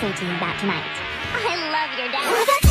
say to you about tonight. I love your dad.